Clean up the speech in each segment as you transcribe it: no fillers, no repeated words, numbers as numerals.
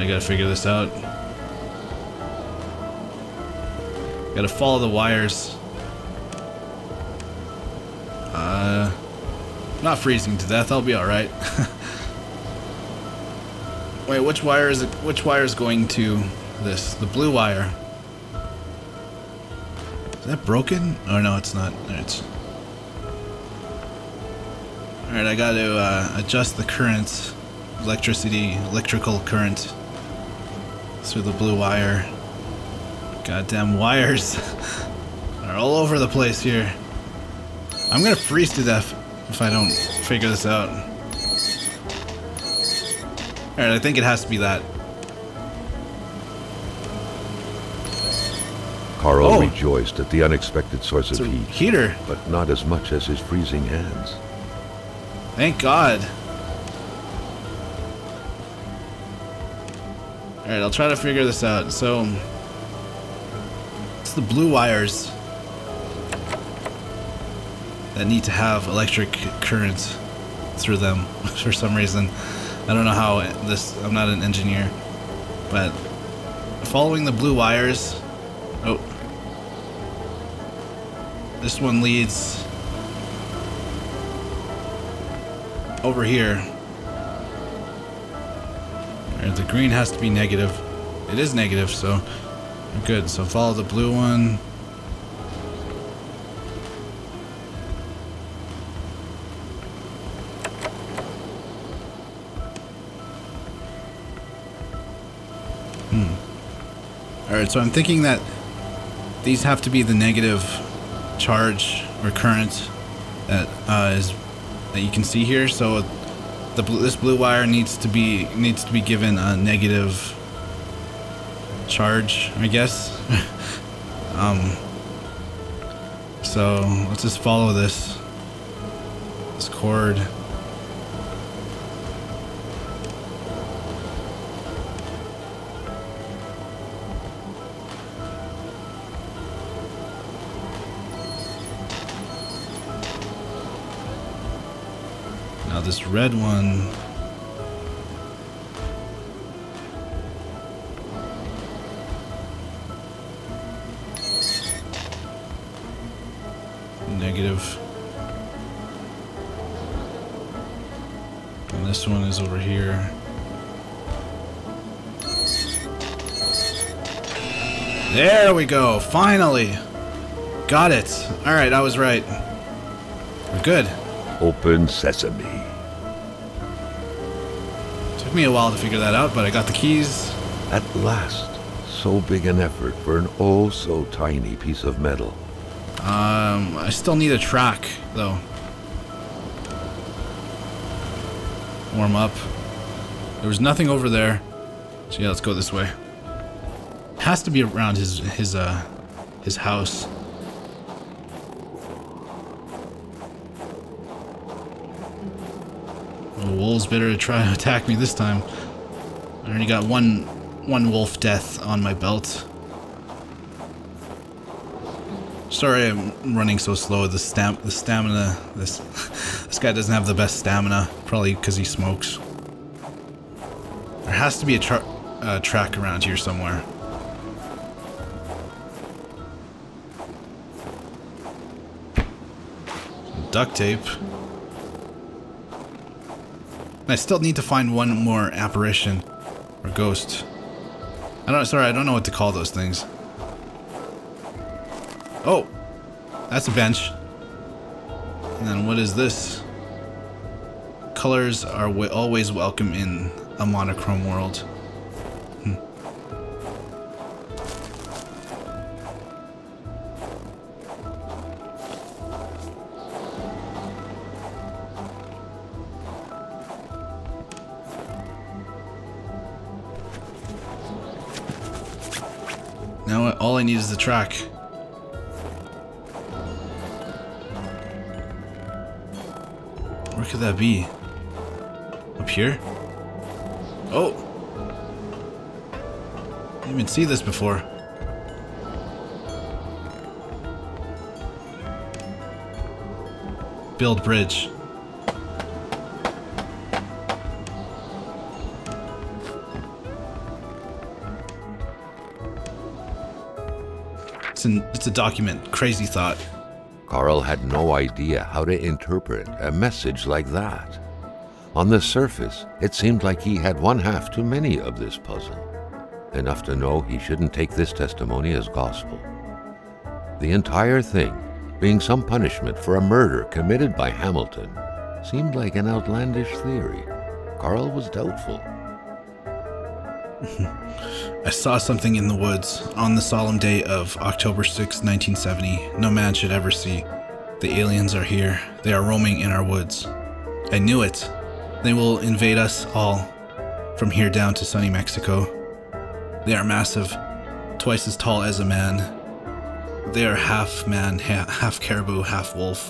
I gotta figure this out. Gotta follow the wires. Not freezing to death, I'll be alright. Wait, which wire is it? Which wire is going to this? The blue wire. Is that broken? Oh no, it's not. It's... Alright, I gotta adjust the current, electrical current through the blue wire. Goddamn wires are all over the place here. I'm gonna freeze to death if I don't figure this out. Alright, I think it has to be that. Carl rejoiced at the unexpected source of heat. Heater. But not as much as his freezing hands. Thank God. Alright, I'll try to figure this out. So, it's the blue wires that need to have electric current through them for some reason. I don't know how this, I'm not an engineer, but following the blue wires, oh, this one leads over here. Alright, the green has to be negative. It is negative, so we're good. So follow the blue one. Alright, so I'm thinking that these have to be the negative charge or current that that you can see here. So this blue wire needs to be given a negative charge, I guess. So let's just follow this cord. Now this red one, negative, and this one is over here. There we go, finally! Got it! Alright, I was right. We're good. Open sesame. Took me a while to figure that out, but I got the keys. At last, so big an effort for an oh so tiny piece of metal. I still need a track, though. Warm up. There was nothing over there. So yeah, let's go this way. Has to be around his house. The wolves better try to attack me this time. I already got one wolf death on my belt. Sorry I'm running so slow. The stamina, this guy doesn't have the best stamina, probably because he smokes. There has to be a track around here somewhere. Duct tape. I still need to find one more apparition or ghost. I don't know what to call those things. Oh, that's a bench. And then what is this? Colors are always welcome in a monochrome world. Now all I need is the track. Where could that be? Up here? Oh! I didn't even see this before. Build bridge. it's a document. Crazy thought. Carl had no idea how to interpret a message like that. On the surface, it seemed like he had one half too many of this puzzle. Enough to know he shouldn't take this testimony as gospel. The entire thing, being some punishment for a murder committed by Hamilton, seemed like an outlandish theory. Carl was doubtful. I saw something in the woods on the solemn day of October 6, 1970. No man should ever see. The aliens are here. They are roaming in our woods. I knew it. They will invade us all, from here down to sunny Mexico. They are massive, twice as tall as a man. They are half man, half caribou, half wolf.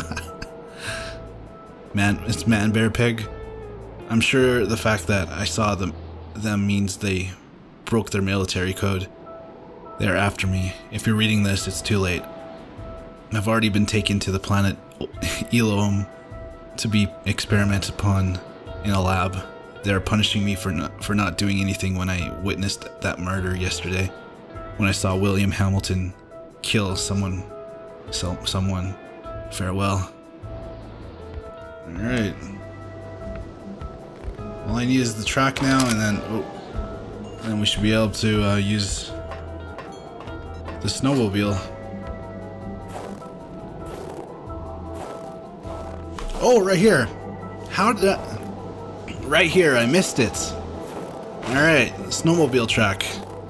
Man, it's man, bear, pig. I'm sure the fact that I saw them means they broke their military code. They are after me. If you're reading this, it's too late. I've already been taken to the planet Elohim to be experimented upon in a lab. They are punishing me for not doing anything when I witnessed that murder yesterday. When I saw William Hamilton kill someone. Farewell. Alright. All I need is the track now, and then we should be able to use the snowmobile. Oh, right here. How did that... Right here, I missed it. Alright, snowmobile track.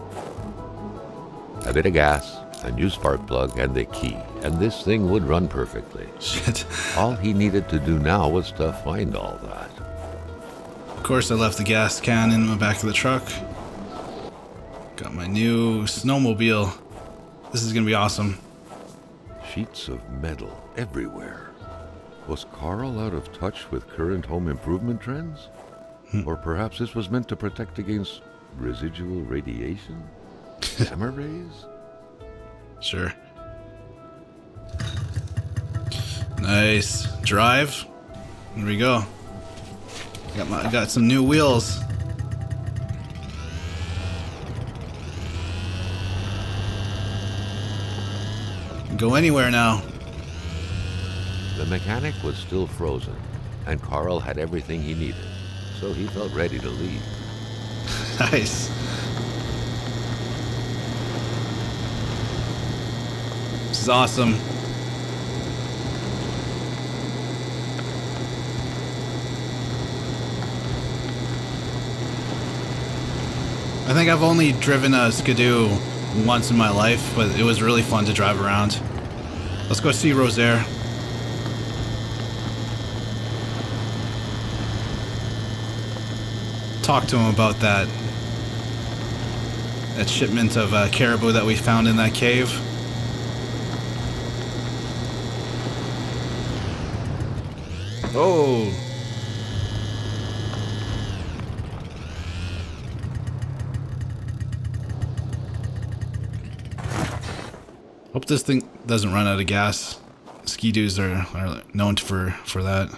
A bit of gas, a new spark plug, and the key, and this thing would run perfectly. Shit. All he needed to do now was to find all that. Of course, I left the gas can in the back of the truck. Got my new snowmobile. This is gonna be awesome. Sheets of metal everywhere. Was Carl out of touch with current home improvement trends? Or perhaps this was meant to protect against residual radiation? Gamma rays? Sure. Nice. Drive. Here we go. I got some new wheels. Go anywhere now. The mechanic was still frozen, and Carl had everything he needed, so he felt ready to leave. Nice. This is awesome. I think I've only driven a Skidoo once in my life, but it was really fun to drive around. Let's go see Rosaire. Talk to him about that shipment of caribou that we found in that cave. Oh. Hope this thing doesn't run out of gas. Ski-Doos are known for that.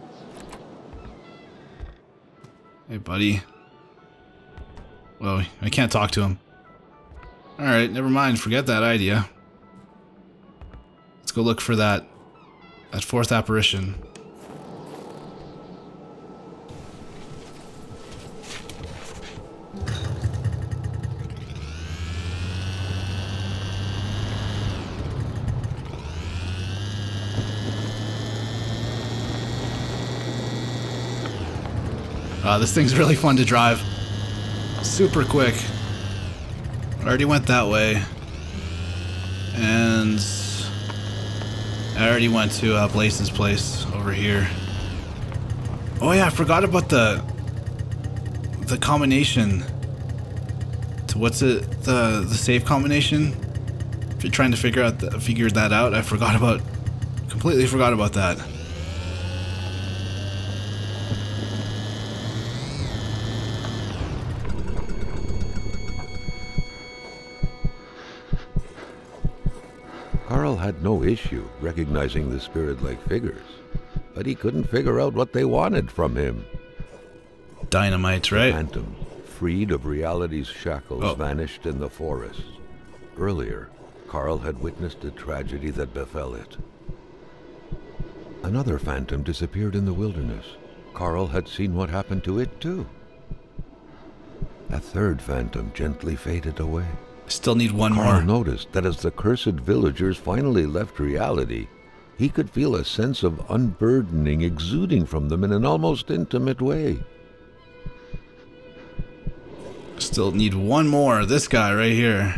Hey, buddy. Well, I can't talk to him. Alright, never mind. Forget that idea. Let's go look for that fourth apparition. This thing's really fun to drive. Super quick. Already went that way. And I already went to Blaze's place over here. Oh yeah, I forgot about the combination. To what's it? The save combination? If you're trying to figure that out, completely forgot about that. Carl had no issue recognizing the spirit-like figures, but he couldn't figure out what they wanted from him. Dynamite, right? The phantom, freed of reality's shackles, vanished in the forest. Earlier, Carl had witnessed the tragedy that befell it. Another phantom disappeared in the wilderness. Carl had seen what happened to it too. A third phantom gently faded away. Still need one Carl more. noticed that as the cursed villagers finally left reality, he could feel a sense of unburdening exuding from them in an almost intimate way. Still need one more. This guy right here.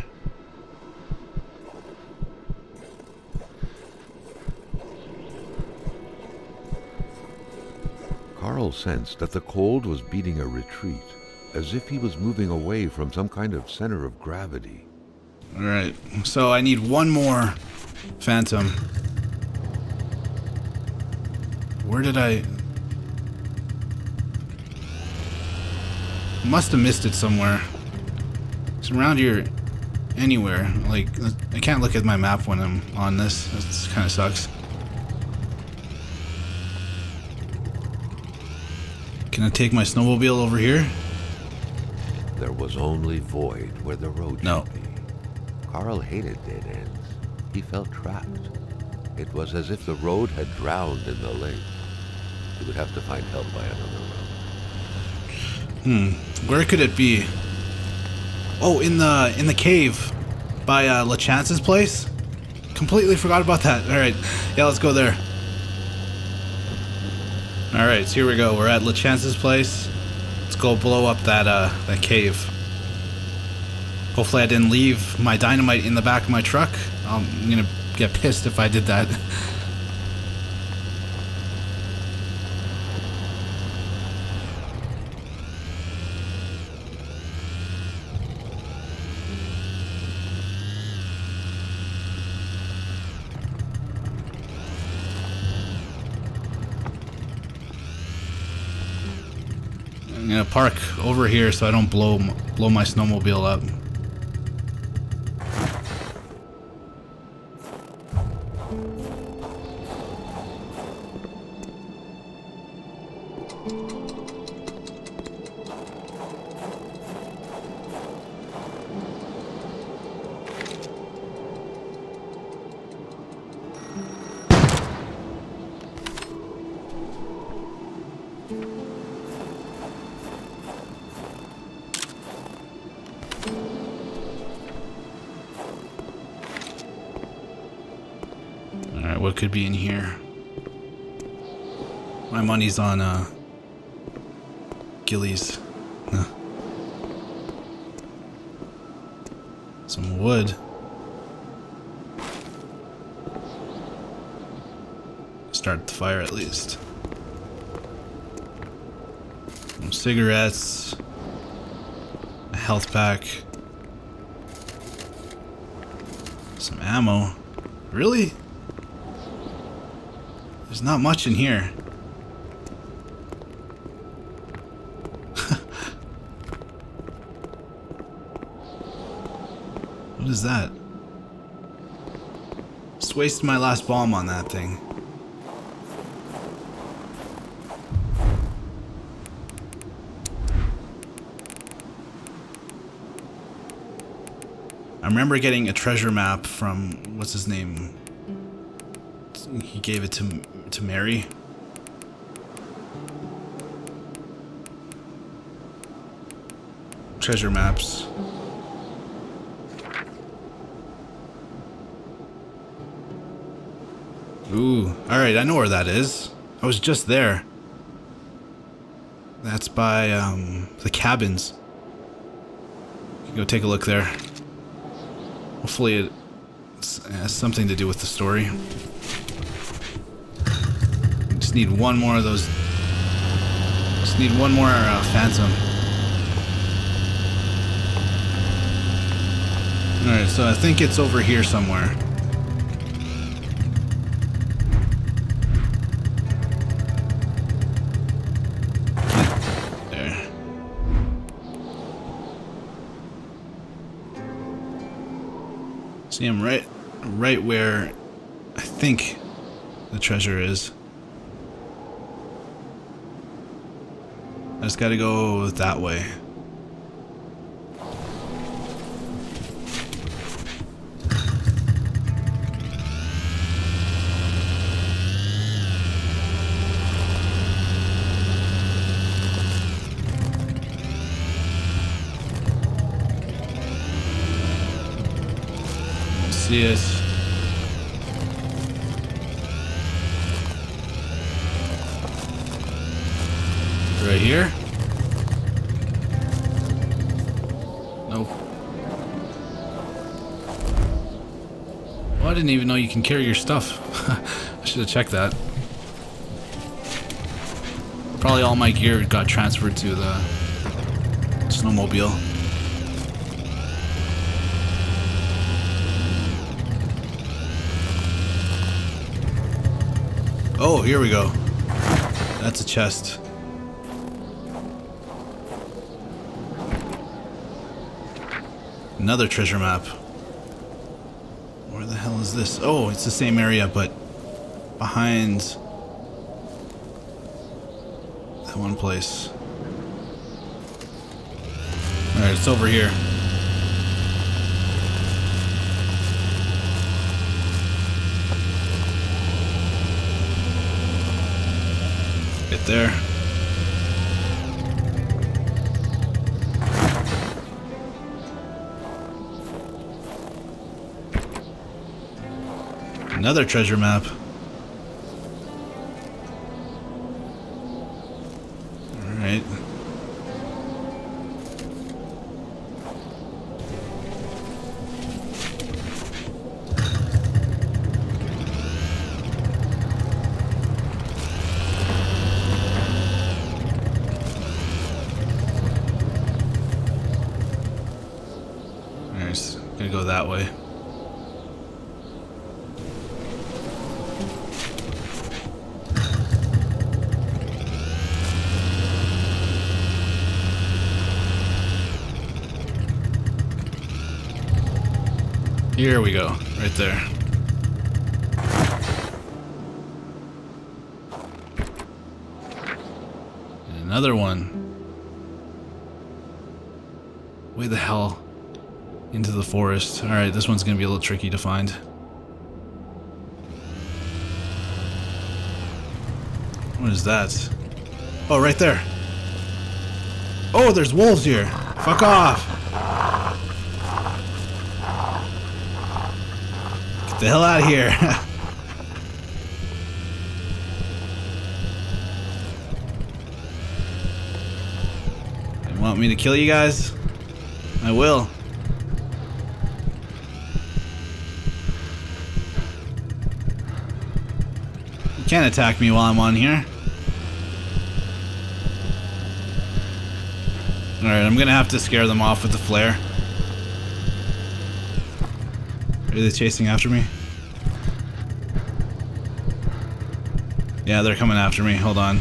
Carl sensed that the cold was beating a retreat, as if he was moving away from some kind of center of gravity. Alright, so I need one more phantom. Where did I... Must have missed it somewhere. It's around here anywhere. Like, I can't look at my map when I'm on this. That kind of sucks. Can I take my snowmobile over here? There was only void where the road should be. Carl hated dead ends. He felt trapped. It was as if the road had drowned in the lake. He would have to find help by another road. Where could it be? Oh, in the cave by LeChance's place? Completely forgot about that. Alright, yeah, let's go there. Alright, so here we go. We're at LeChance's place. Let's go blow up that cave. Hopefully I didn't leave my dynamite in the back of my truck. I'm gonna get pissed if I did that. I'm gonna park over here so I don't blow my snowmobile up. Alright, what could be in here? My money's on, Gillies. Huh. Some wood. Start the fire at least. Some cigarettes. A health pack. Some ammo. Really? There's not much in here. What is that? Just wasted my last bomb on that thing. I remember getting a treasure map from, what's his name? He gave it to Mary. Treasure maps. Ooh, alright, I know where that is. I was just there. That's by, the cabins. You can go take a look there. Hopefully it has something to do with the story. Just need one more of those. Just need one more phantom. Alright, so I think it's over here somewhere. There. See, I'm right where I think the treasure is. I just gotta go that way. see it. Right here? Nope. Oh, I didn't even know you can carry your stuff. I should have checked that. Probably all my gear got transferred to the snowmobile. Oh, here we go. That's a chest. Another treasure map. Where the hell is this? Oh, it's the same area, but behind that one place. Alright, it's over here. Get there. Another treasure map. Alright. Alright, gonna go that way. Here we go, right there. And another one. Way the hell into the forest. Alright, this one's gonna be a little tricky to find. What is that? Oh, right there. Oh, there's wolves here. Fuck off. Get the hell out of here. You want me to kill you guys? I will. You can't attack me while I'm on here. Alright, I'm gonna have to scare them off with the flare. Are they chasing after me? Yeah, they're coming after me. Hold on.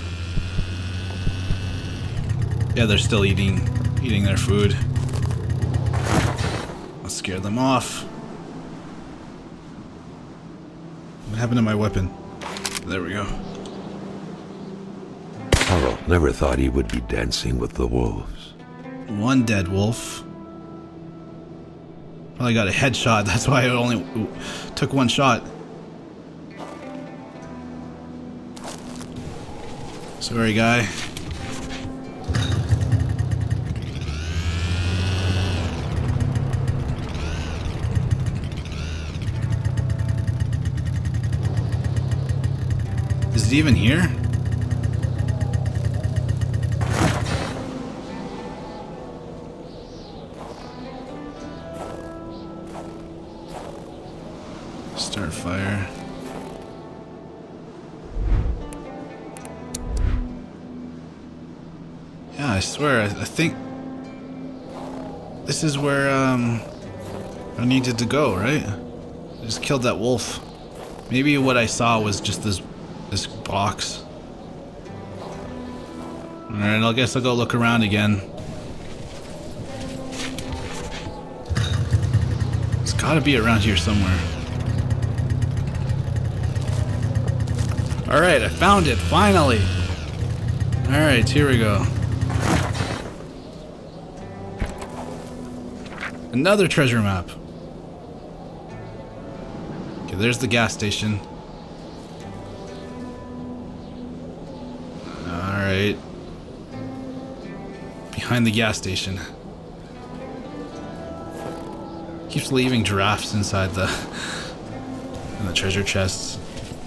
Yeah, they're still eating their food. Let's scare them off. What happened to my weapon? There we go. Carl never thought he would be dancing with the wolves. One dead wolf. Probably got a headshot, that's why I only took one shot. Sorry, guy. Is it even here? Start fire. Yeah, I swear, I think this is where I needed to go, right? I just killed that wolf. Maybe what I saw was just this box. Alright, I guess I'll go look around again. It's gotta be around here somewhere. Alright, I found it, finally! Alright, here we go. Another treasure map. Okay, there's the gas station. Alright. Behind the gas station. Keeps leaving giraffes inside the treasure chests.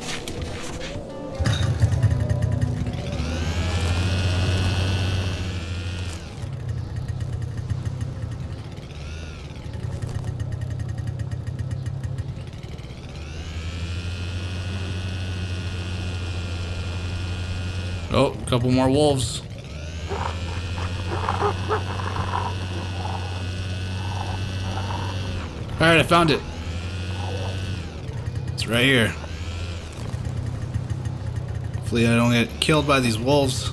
Oh, a couple more wolves. Alright, I found it. It's right here. Hopefully I don't get killed by these wolves.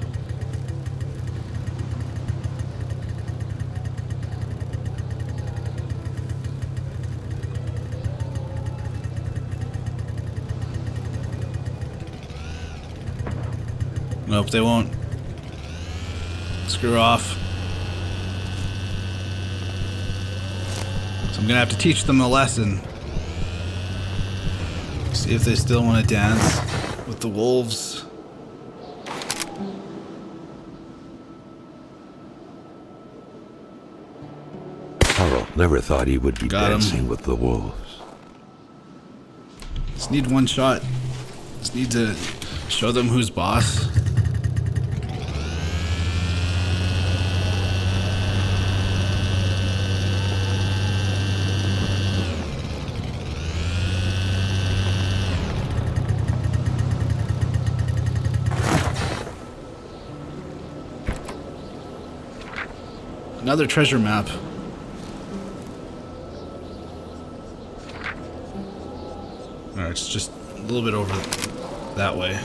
Nope, they won't. Screw off. So I'm gonna have to teach them a lesson. See if they still want to dance with the wolves. Carl never thought he would be dancing with the wolves. Just need one shot. Just need to show them who's boss. Another treasure map. Alright, it's just a little bit over that way.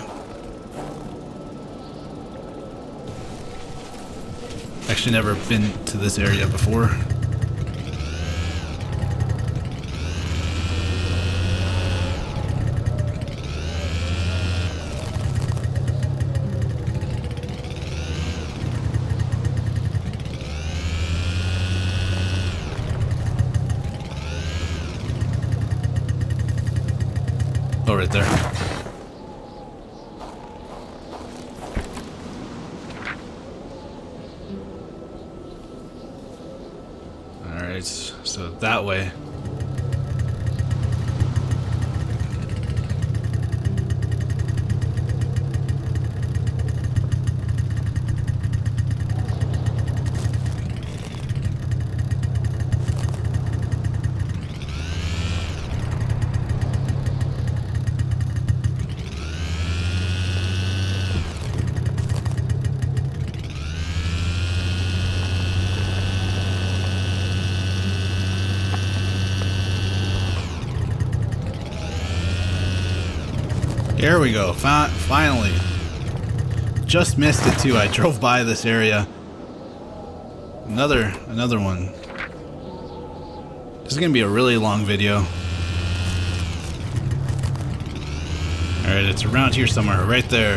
Actually never been to this area before. Oh, right there. Alright, so that way. There we go. Finally. Just missed it too. I drove by this area. Another one. This is gonna be a really long video. Alright, it's around here somewhere, right there.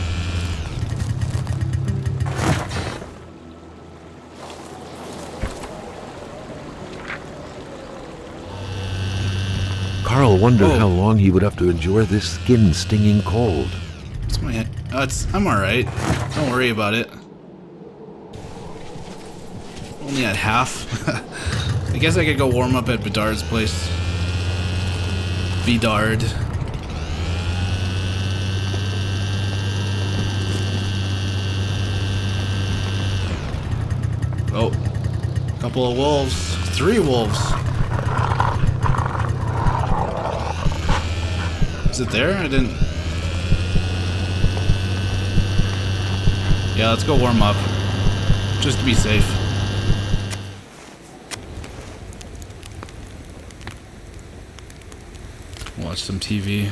Carl wondered how long he would have to endure this skin-stinging cold. It's my head. I'm alright. Don't worry about it. Only at half. I guess I could go warm up at Bedard's place. Bedard. Oh. Couple of wolves. 3 wolves. Is it there? I didn't... Yeah, let's go warm up. Just to be safe. Watch some TV.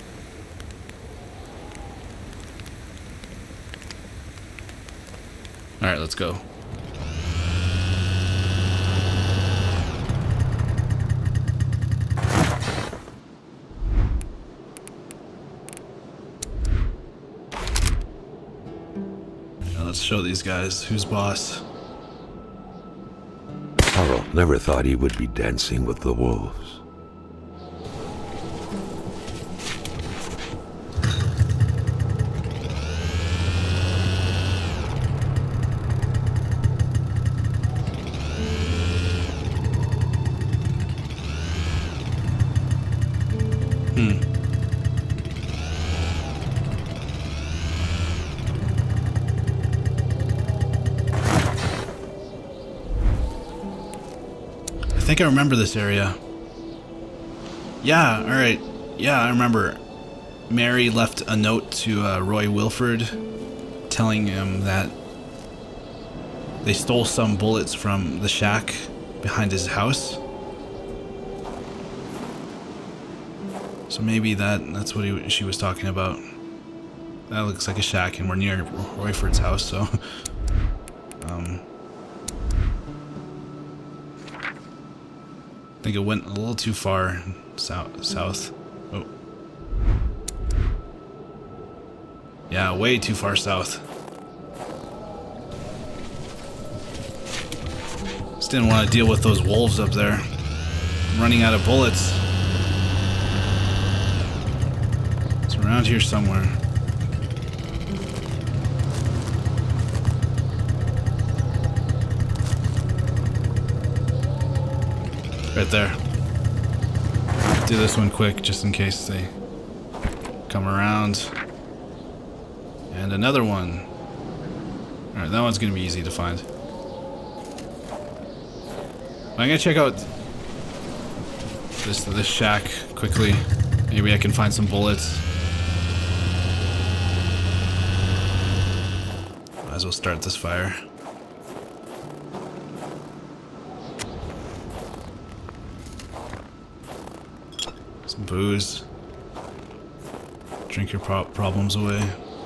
Alright, let's go. Let's show these guys who's boss. Carl never thought he would be dancing with the wolves. think I remember this area. Yeah, alright. Yeah, I remember. Mary left a note to Roy Wilford telling him that they stole some bullets from the shack behind his house. So maybe that's what she was talking about. That looks like a shack, and we're near Royford's house, so... I think it went a little too far south. Oh. Yeah, way too far south. Just didn't want to deal with those wolves up there. I'm running out of bullets. It's around here somewhere. Right there. Do this one quick just in case they come around. And another one. Alright, that one's gonna be easy to find. I'm gonna check out this shack quickly. Maybe I can find some bullets. Might as well start this fire. Some booze. Drink your problems away.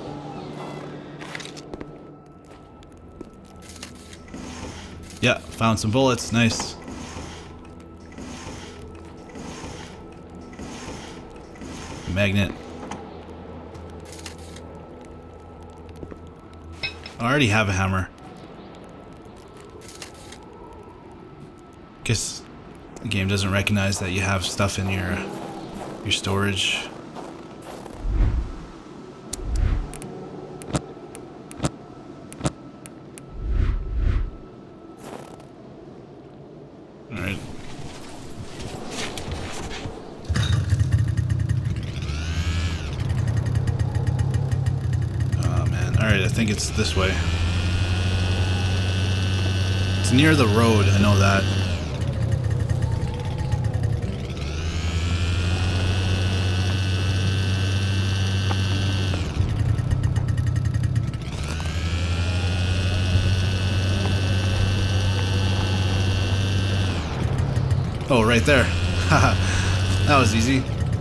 Yeah, found some bullets. Nice. Magnet. I already have a hammer. Guess the game doesn't recognize that you have stuff in your storage. Alright. Oh man. Alright, I think it's this way. It's near the road, I know that. Oh, right there. Haha. That was easy.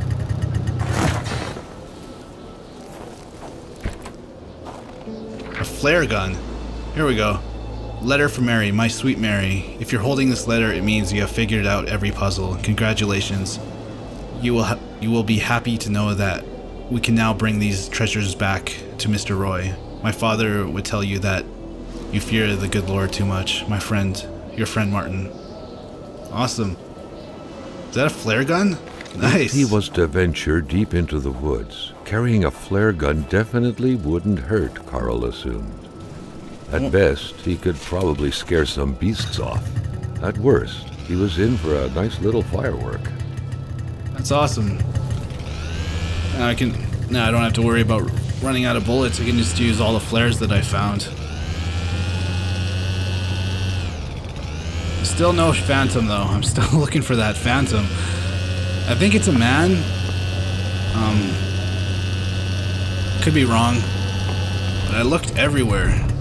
A flare gun. Here we go. Letter from Mary, my sweet Mary. If you're holding this letter, it means you have figured out every puzzle. Congratulations. You will be happy to know that we can now bring these treasures back to Mr. Roy. My father would tell you that you fear the good Lord too much. My friend, your friend Martin. Awesome. Is that a flare gun? Nice. If he was to venture deep into the woods, carrying a flare gun definitely wouldn't hurt, Carl assumed. At best, he could probably scare some beasts off. At worst, he was in for a nice little firework. That's awesome. Now I don't have to worry about running out of bullets. I can just use all the flares that I found. Still no phantom though. I'm still looking for that phantom. I think it's a man. Could be wrong. But I looked everywhere.